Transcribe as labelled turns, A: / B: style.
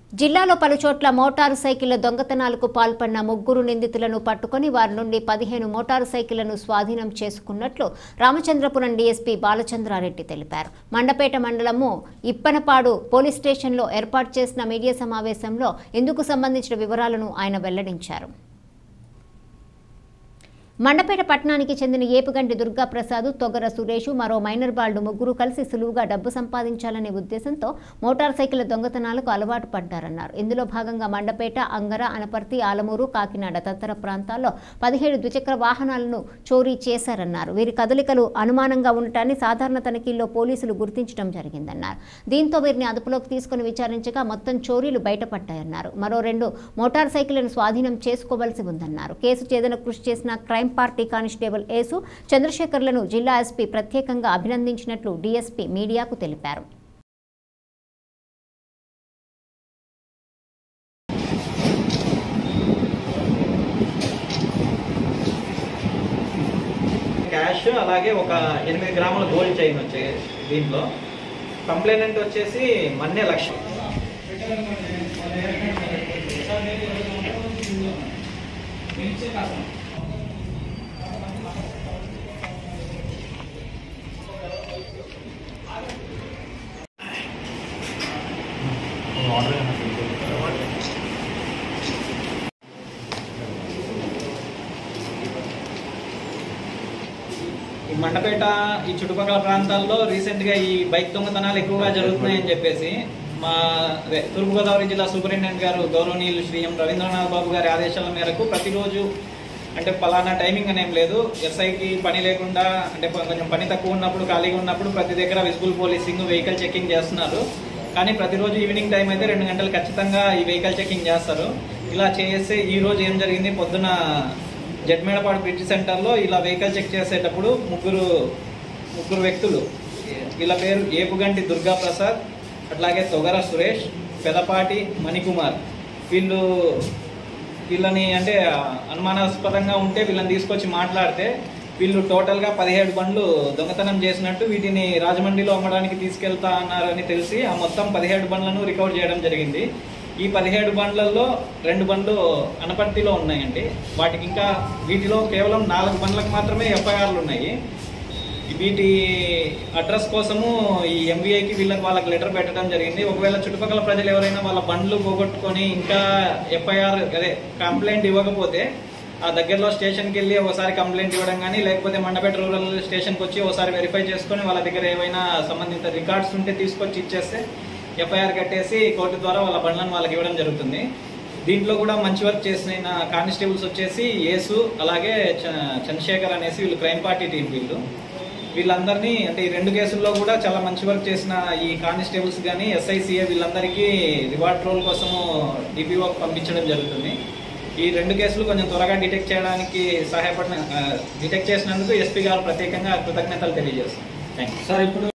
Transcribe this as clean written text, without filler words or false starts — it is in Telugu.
A: జిల్లాలో పలుచోట్ల మోటారు సైకిళ్ల దొంగతనాలకు పాల్పడిన ముగ్గురు నిందితులను పట్టుకుని వారి నుండి 15 మోటారు సైకిళ్లను స్వాధీనం చేసుకున్నట్లు రామచంద్రపురం డీఎస్పీ బాలచంద్రారెడ్డి తెలిపారు. మండపేట మండలము ఇప్పనపాడు పోలీస్ స్టేషన్లో ఏర్పాటు చేసిన మీడియా సమావేశంలో ఇందుకు సంబంధించిన వివరాలను ఆయన వెల్లడించారు. మండపేట పట్టణానికి చెందిన ఏపుగంటి దుర్గాప్రసాద్, తొగర సురేష్, మరో మైనర్ బాలుడు ముగ్గురు కలిసి సులువుగా డబ్బు సంపాదించాలనే ఉద్దేశంతో మోటార్ సైకిళ్ల దొంగతనాలకు అలవాటు పడ్డారన్నారు. ఇందులో భాగంగా మండపేట, అంగర, అనపర్తి, ఆలమూరు, కాకినాడ తదితర ప్రాంతాల్లో 17 ద్విచక్ర వాహనాలను చోరీ చేశారన్నారు. వీరి కదలికలు అనుమానంగా ఉండటాన్ని సాధారణ తనిఖీల్లో పోలీసులు గుర్తించడం జరిగిందన్నారు. దీంతో వీరిని అదుపులోకి తీసుకుని విచారించగా మొత్తం చోరీలు బయటపడ్డాయన్నారు. మరో 2 మోటార్ సైకిళ్లను స్వాధీనం చేసుకోవాల్సి ఉందన్నారు. కేసు ఛేదన కృషి చేసిన క్రైమ్ పార్టీ కానిస్టేబుల్ ఏసు చంద్రశేఖర్లను జిల్లా ఎస్పీ ప్రత్యేకంగా అభినందించినట్లు డీఎస్పీ మీడియాకు తెలిపారు.
B: క్యాష్ అలాగే ఒక 8 గ్రాముల గోల్డ్ చైన్ వచ్చే దీంట్లో కంప్లైనెంట్ వచ్చేసి మన్నే లక్ష్మి. ఈ మండపేట ఈ చుట్టుపక్కల ప్రాంతాల్లో రీసెంట్ గా ఈ బైక్ దొంగతనాలు ఎక్కువగా జరుగుతున్నాయని చెప్పేసి మా తూర్పుగోదావరి జిల్లా సూపరింటెండెంట్ గారు గౌరవనీయులు శ్రీ ఎం రవీంద్రనాథ్ బాబు గారి ఆదేశాల మేరకు ప్రతిరోజు అంటే పలానా టైమింగ్ అనేం లేదు, ఎస్ఐకి పని లేకుండా అంటే కొంచెం పని తక్కువ ఉన్నప్పుడు ఖాళీగా ఉన్నప్పుడు ప్రతి దగ్గర విజిబుల్ పోలీసింగ్ వెహికల్ చెకింగ్ చేస్తున్నారు. కానీ ప్రతిరోజు ఈవినింగ్ టైం అయితే 2 గంటలు ఖచ్చితంగా ఈ వెహికల్ చెకింగ్ చేస్తారు. ఇలా చేస్తే ఈ రోజు ఏం జరిగింది, పొద్దున జడ్మేడపాడు బ్రిడ్జ్ సెంటర్లో ఇలా వెహికల్ చెక్ చేసేటప్పుడు ముగ్గురు వ్యక్తులు, వీళ్ళ పేరు ఏపుగంటి దుర్గాప్రసాద్, అట్లాగే తొగర సురేష్, పెదపాటి మణికుమార్, వీళ్ళని అంటే అనుమానాస్పదంగా ఉంటే వీళ్ళని తీసుకొచ్చి మాట్లాడితే వీళ్ళు టోటల్గా 17 బండ్లు దొంగతనం చేసినట్టు వీటిని రాజమండ్రిలో అమ్మడానికి తీసుకెళ్తా అన్నారని తెలిసి ఆ మొత్తం 17 బండ్లను రికవర్ చేయడం జరిగింది. ఈ 17 బండ్లలో 2 బండ్లు అనపర్తిలో ఉన్నాయండి. వాటికి ఇంకా వీటిలో కేవలం 4 బండ్లకు మాత్రమే ఎఫ్ఐఆర్లు ఉన్నాయి. వీటి అడ్రస్ కోసము ఈ ఎంవీఐకి వాళ్ళకి లెటర్ పెట్టడం జరిగింది. ఒకవేళ చుట్టుపక్కల ప్రజలు ఎవరైనా వాళ్ళ బండ్లు పోగొట్టుకొని ఇంకా ఎఫ్ఐఆర్ కంప్లైంట్ ఇవ్వకపోతే ఆ దగ్గరలో స్టేషన్కి వెళ్ళి ఒకసారి కంప్లైంట్ ఇవ్వడం కానీ, లేకపోతే మండపేట రూరల్ స్టేషన్కి వచ్చి ఒకసారి వెరిఫై చేసుకొని వాళ్ళ దగ్గర ఏమైనా సంబంధిత రికార్డ్స్ ఉంటే తీసుకొచ్చి ఇచ్చేస్తే ఎఫ్ఐఆర్ కట్టేసి కోర్టు ద్వారా వాళ్ళ బండ్లను వాళ్ళకి ఇవ్వడం జరుగుతుంది. దీంట్లో కూడా మంచి వర్క్ చేసిన కానిస్టేబుల్స్ వచ్చేసి యేసు అలాగే చంద్రశేఖర్ అనేసి వీళ్ళు క్రైమ్ పార్టీ టీం. వీళ్ళందరినీ అంటే ఈ 2 కేసుల్లో కూడా చాలా మంచి వర్క్ చేసిన ఈ కానిస్టేబుల్స్ కానీ ఎస్ఐసిఏ వీళ్ళందరికీ రివార్డ్ రోల్ కోసము డిపిఓ పంపించడం జరుగుతుంది. ఈ 2 కేసులు కొంచెం త్వరగా డిటెక్ట్ చేయడానికి డిటెక్ట్ చేసినందుకు ఎస్పీ గారు ప్రత్యేకంగా కృతజ్ఞతలు తెలియజేస్తాం. Thank you sir. ఇప్పుడు